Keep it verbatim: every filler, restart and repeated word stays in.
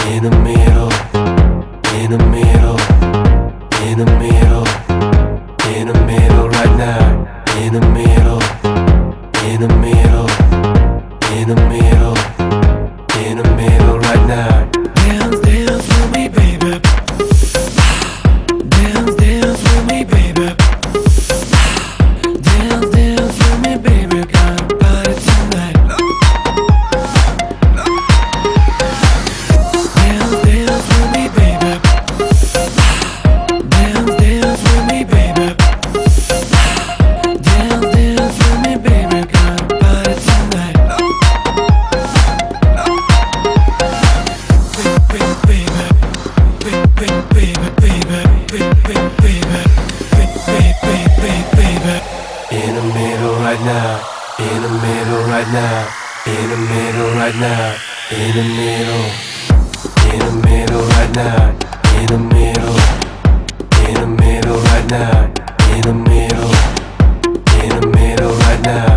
in the middle, in the middle, in the middle, in the middle right now, in the middle, in the middle, in the middle, in the middle right now. Dance, dance with me, baby. Dance, dance with me, baby. Dance, dance with me, baby. Got a party tonight. Dance, dance with me, baby. Dance, dance with me, baby. Dance, dance with me, baby. Got a party tonight. In the middle right now, in the middle right now, in the middle right now, in the middle, in the middle right now, in the middle, in the middle right now, in the middle, in the middle right now.